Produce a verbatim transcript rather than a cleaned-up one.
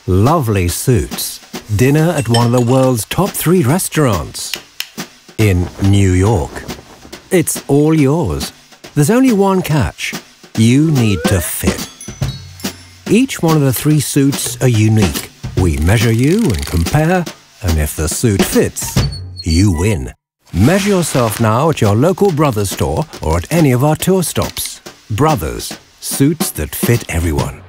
lovely suits, dinner at one of the world's top three restaurants in New York. It's all yours. There's only one catch. You need to fit. Each one of the three suits are unique. We measure you and compare, and if the suit fits, you win. Measure yourself now at your local Brothers store or at any of our tour stops. Brothers, suits that fit everyone.